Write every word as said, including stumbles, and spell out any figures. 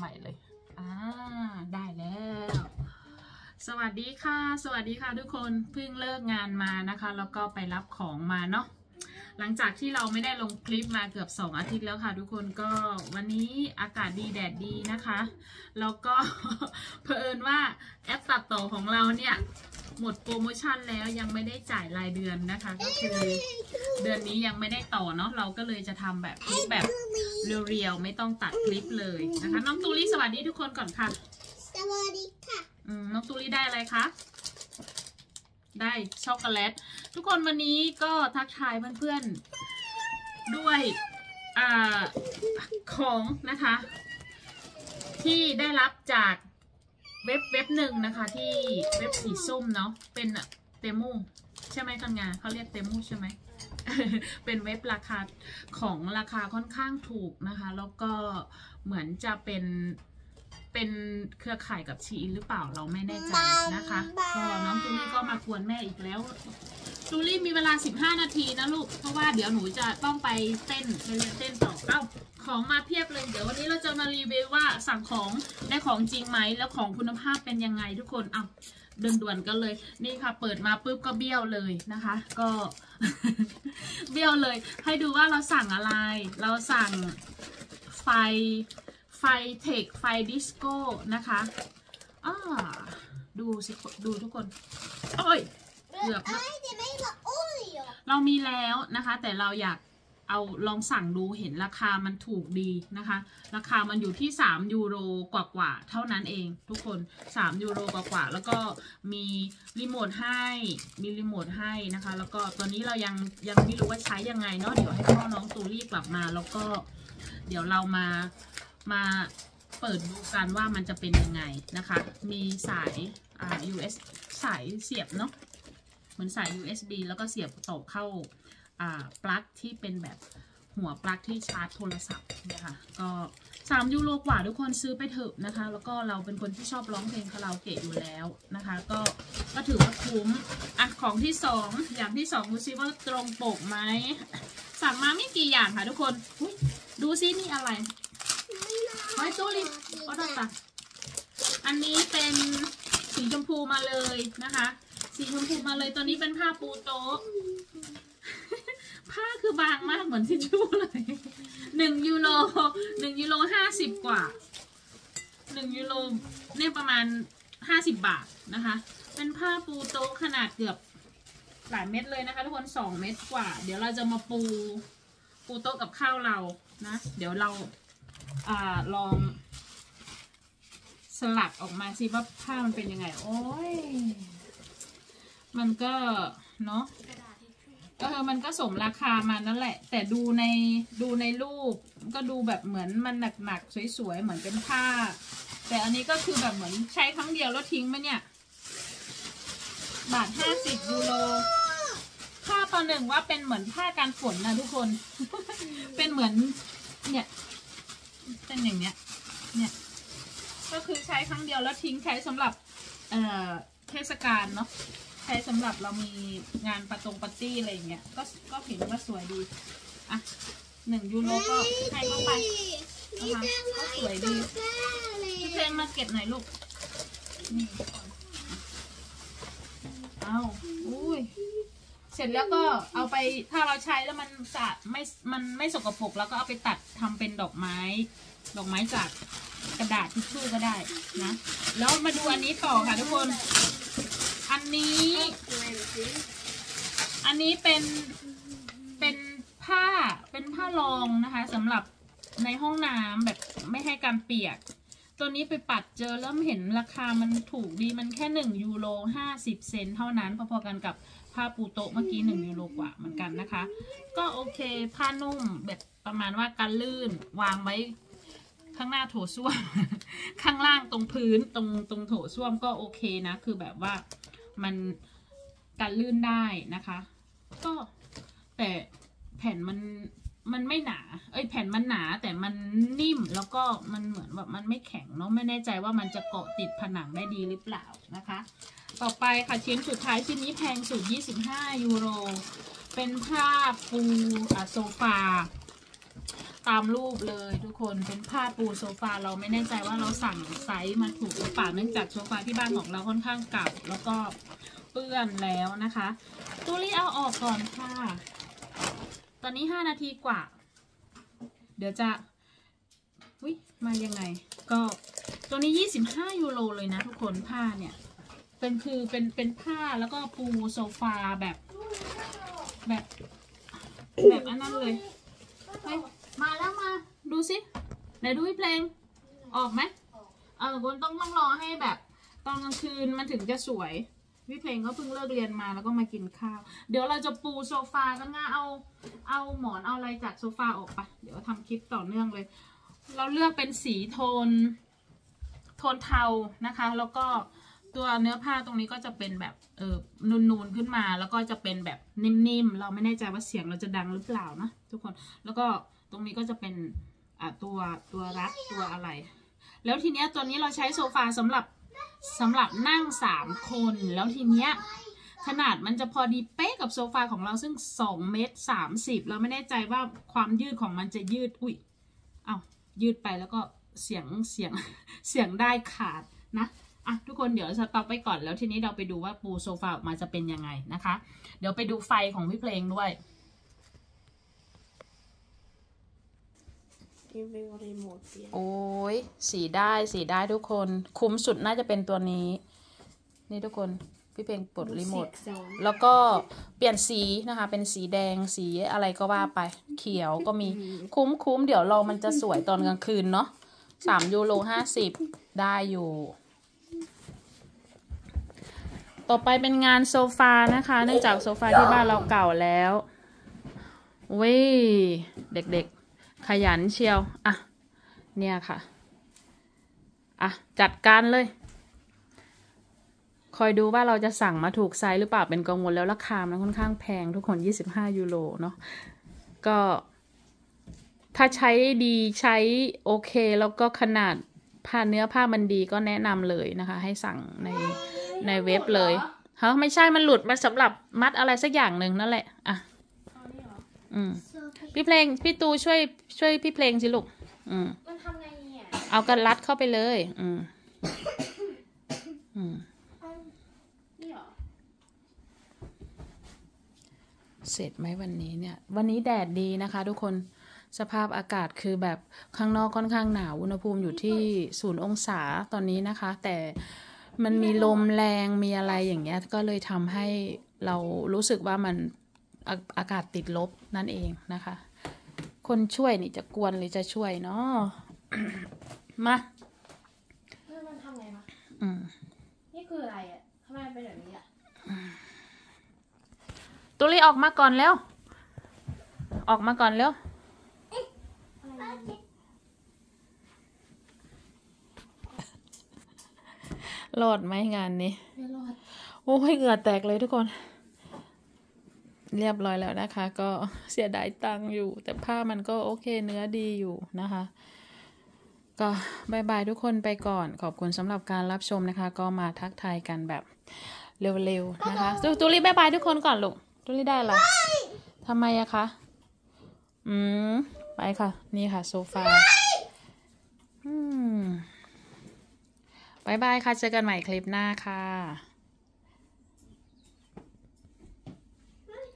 ใหม่เลยอ่าได้แล้วสวัสดีค่ะสวัสดีค่ะทุกคนเพิ่งเลิกงานมานะคะแล้วก็ไปรับของมาเนาะหลังจากที่เราไม่ได้ลงคลิปมาเกือบสองอาทิตย์แล้วค่ะทุกคนก็วันนี้อากาศดีแดดดีนะคะแล้วก็ เผอิญว่าแอปตัดต่อของเราเนี่ยหมดโปรโมชั่นแล้วยังไม่ได้จ่ายรายเดือนนะคะก็คือเดือนนี้ยังไม่ได้ต่อเนาะเราก็เลยจะทำแบบคลิปแบบเรียวๆไม่ต้องตัดคลิปเลยนะคะน้องตูลี่สวัสดีทุกคนก่อนค่ะสวัสดีค่ะอืมน้องตูลี่ได้อะไรคะได้ช็อกโกแลตทุกคนวันนี้ก็ทักทายเพื่อนๆด้วยอ่าของนะคะที่ได้รับจากเว็บเว็บหนึ่งนะคะที่เว็บสีส้มเนาะเป็นเตมูใช่ไหมกันงานเขาเรียกเตมูใช่ไหม เป็นเว็บราคาของราคาค่อนข้างถูกนะคะแล้วก็เหมือนจะเป็นเป็นเครือข่ายกับชีอินหรือเปล่าเราไม่แน่ใจนะคะก็น้องจูลี่ก็มากวนแม่อีกแล้วจูลี่มีเวลาสิบห้านาทีนะลูกเพราะว่าเดี๋ยวหนูจะต้องไปเต้นไปเรียนเต้นต่อเอ้าของมาเพียบเลยเดี๋ยววันนี้เราจะมารีวิวว่าสั่งของได้ของจริงไหมแล้วของคุณภาพเป็นยังไงทุกคนเอ้าเดินด่วนกันเลยนี่ค่ะเปิดมาปุ๊บก็เบี้ยวเลยนะคะก็ เบี้ยวเลยให้ดูว่าเราสั่งอะไรเราสั่งไฟไฟเทคไฟดิสโก้นะคะอ่าดูสิดูทุกคนโอ้ยเกือบนะเรามีแล้วนะคะแต่เราอยากเอาลองสั่งดูเห็นราคามันถูกดีนะคะราคามันอยู่ที่สามยูโรกว่าๆเท่านั้นเองทุกคนสามยูโรกว่าๆแล้วก็มีรีโมทให้มีรีโมทให้นะคะแล้วก็ตอนนี้เรายังยังไม่รู้ว่าใช้ยังไงเนาะเดี๋ยวให้พ่อน้องตูรี่กลับมาแล้วก็เดี๋ยวเรามามาเปิดดูกันว่ามันจะเป็นยังไงนะคะมีสายอ่า ยู เอส สายเสียบเนาะเหมือนสาย ยู เอส บี แล้วก็เสียบต่อเข้าอ่าปลั๊กที่เป็นแบบหัวปลั๊กที่ชาร์จโทรศัพท์นะคะก็สามยูโรกว่าทุกคนซื้อไปเถอะนะคะแล้วก็เราเป็นคนที่ชอบร้องเพลงคาราโอเกะอยู่แล้วนะคะก็ก็ถือว่าคุ้มอ่ะของที่สองอย่างที่สองดูซิว่าตรงปกไหมสั่งมาไม่กี่อย่างค่ะทุกคนดูซินี่อะไรไว้ตู้ลิก็ต้องตัดอันนี้เป็นสีชมพูมาเลยนะคะสีชมพูมาเลยตัวนี้เป็นผ้าปูโต๊ะ ผ้าคือบางมากเหมือนทิชชู่เลยหนึ่งยูโรหนึ่งยูโรห้าสิบกว่าหนึ่งยูโรเนี่ยประมาณห้าสิบบาทนะคะเป็นผ้าปูโต๊ะขนาดเกือบหลายเม็ดเลยนะคะทุกคนสองเม็ดกว่าเดี๋ยวเราจะมาปูปูโต๊ะกับข้าวเรานะเดี๋ยวเราอ่าลองสลักออกมาสิว่าผ้ามันเป็นยังไงโอ้ยมันก็เนาะเออมันก็สมราคามานั่นแหละแต่ดูในดูในรูปก็ดูแบบเหมือนมันหนักๆสวยๆเหมือนเป็นผ้าแต่อันนี้ก็คือแบบเหมือนใช้ครั้งเดียวแล้วทิ้งไหมเนี่ยบาทห้าสิบยูโรผ้าประหนึ่งว่าเป็นเหมือนผ้ากันฝนนะทุกคน เป็นเหมือนเนี่ยเป็นอย่างเนี้ยเนี่ยก็คือใช้ครั้งเดียวแล้วทิ้งใช้สำหรับเอ่อเทศกาลเนาะใช้สำหรับเรามีงานประตงปาร์ตี้อะไรอย่างเงี้ยก็ก็เห็นว่าสวยดีอ่ะหนึ่งยูโรก็ให้เข้าไปนะคะก็สวยดีพี่เพลงมาเก็บหน่อยลูกนี่เอาอุ้ยเสร็จแล้วก็เอาไปถ้าเราใช้แล้วมันสะไม่มันไม่สกปรกแล้วก็เอาไปตัดทำเป็นดอกไม้ดอกไม้จากกระดาษทิชชู่ก็ได้นะแล้วมาดูอันนี้ต่อค่ะทุกคนอันนี้อันนี้เป็นเป็นผ้าเป็นผ้ารองนะคะสำหรับในห้องน้ำแบบไม่ให้การเปียกตัวนี้ไปปัดเจอแล้วเห็นราคามันถูกดีมันแค่หนึ่งยูโรห้าสิบเซนเท่านั้นพอๆกันกับผ้าปูโต๊ะเมื่อกี้หนึ่งยูโรกว่าเหมือนกันนะคะก็โอเคผ้านุ่มแบบประมาณว่ากันลื่นวางไว้ข้างหน้าโถส้วม ข้างล่างตรงพื้นตรงตรงโถส้วมก็โอเคนะคือแบบว่ามันกันลื่นได้นะคะก็แต่แผ่นมันมันไม่หนาเอ้ยแผ่นมันหนาแต่มันนิ่มแล้วก็มันเหมือนแบบมันไม่แข็งเนาะไม่แน่ใจว่ามันจะเกาะติดผนังได้ดีหรือเปล่านะคะต่อไปค่ะชิ้นสุดท้ายชิ้นนี้แพงสุดยี่สิบห้ายูโรเป็นผ้าปูอ่ะโซฟาตามรูปเลยทุกคนเป็นผ้าปูโซฟาเราไม่แน่ใจว่าเราสั่งไซส์มาถูกหรือเปล่าเนื่องจากโซฟาที่บ้านของเราค่อนข้างเก่าแล้วก็เปื้อนแล้วนะคะตู้รีเอาออกก่อนค่ะตอนนี้ห้านาทีกว่าเดี๋ยวจะอุ๊ยมายังไงก็ตัวนี้ยี่สิบห้ายูโรเลยนะทุกคนผ้าเนี่ยเป็นคือเป็นเป็นผ้าแล้วก็ปูโซฟาแบบแบบแบบอันนั้นเลยไปมาแล้วมาดูสิไหนดูพี่เพลงออกไหมเออคนต้องต้องรอให้แบบตอนกลางคืนมันถึงจะสวยพี่เพลงก็เพิ่งเลิกเรียนมาแล้วก็มากินข้าวเดี๋ยวเราจะปูโซฟากันนะเอาเอาหมอนเอาอะไรจากโซฟาออกไปเดี๋ยวทำคลิปต่อเนื่องเลยเราเลือกเป็นสีโทนโทนเทานะคะแล้วก็ตัวเนื้อผ้าตรงนี้ก็จะเป็นแบบเออนูนๆขึ้นมาแล้วก็จะเป็นแบบนิ่มๆเราไม่แน่ใจว่าเสียงเราจะดังหรือเปล่านะทุกคนแล้วก็ตรงนี้ก็จะเป็นอ่าตัวตัวรัดตัวอะไรแล้วทีเนี้ยตัวนี้เราใช้โซฟาสำหรับสำหรับนั่งสามคนแล้วทีเนี้ยขนาดมันจะพอดีเป๊ะกับโซฟาของเราซึ่งสองเมตรสามสิบเราไม่แน่ใจว่าความยืดของมันจะยืดอุ้ยอ้าวยืดไปแล้วก็เสียงเสียงเสียงได้ขาดนะอ่ะทุกคนเดี๋ยวสต็อปไปก่อนแล้วทีนี้เราไปดูว่าปูโซฟาออกมาจะเป็นยังไงนะคะเดี๋ยวไปดูไฟของพี่เพลงด้วยโอ้ยสีได้สีได้ทุกคนคุ้มสุดน่าจะเป็นตัวนี้นี่ทุกคนพี่เพลงปลดรีโมทแล้วก็เปลี่ยนสีนะคะเป็นสีแดงสีอะไรก็ว่าไปเขียวก็มีคุ้มคุ้มเดี๋ยวเรามันจะสวยตอนกลางคืนเนาะสามยูโรห้าสิบได้อยู่ต่อไปเป็นงานโซฟานะคะเนื่องจากโซฟาที่บ้านเราเก่าแล้วเว้ยเด็กๆขยันเชียวอ่ะเนี่ยค่ะอ่ะจัดการเลยคอยดูว่าเราจะสั่งมาถูกไซส์หรือเปล่าเป็นกังวลแล้วราคามันค่อนข้างแพงทุกคนยี่สิบห้ายูโรเนาะก็ถ้าใช้ดีใช้โอเคแล้วก็ขนาดผ้าเนื้อผ้ามันดีก็แนะนำเลยนะคะให้สั่งในในเว็บเลยเฮ้ยไม่ใช่มันหลุดมาสำหรับมัดอะไรสักอย่างหนึ่งนั่นแหละอ่ะอืมพี่เพลงพี่ตูช่วยช่วยพี่เพลงสิลูกอืมมันทำไงเนี่ยเอากระรัดเข้าไปเลยอืมอืมเสร็จไหมวันนี้เนี่ยวันนี้แดดดีนะคะทุกคนสภาพอากาศคือแบบข้างนอกค่อนข้างหนาวอุณหภูมิอยู่ที่ศูนย์องศาตอนนี้นะคะแต่มันมีลมแรงมีอะไรอย่างเงี้ยก็เลยทำให้เรารู้สึกว่ามันอาอากาศติดลบนั่นเองนะคะคนช่วยนี่จะกวนหรือจะช่วยเนาะ มามันทำไงมาอืมนี่คืออะไรอ่ะทำไมเป็นแบบนี้อ่ะตุลีออกมาก่อนแล้วออกมาก่อนแล้วรอดไหมงานนี้ไม่รอดโอ้ยเหงื่อแตกเลยทุกคนเรียบร้อยแล้วนะคะก็เสียดายตังค์อยู่แต่ผ้ามันก็โอเคเนื้อดีอยู่นะคะก็บายบายทุกคนไปก่อนขอบคุณสำหรับการรับชมนะคะก็มาทักทายกันแบบเร็วๆนะคะตุลีบายบายทุกคนก่อนลูกตุลีได้ละทำไมอะคะอืมไปค่ะนี่ค่ะโซฟาอืมบายบายค่ะเจอกันใหม่คลิปหน้าค่ะ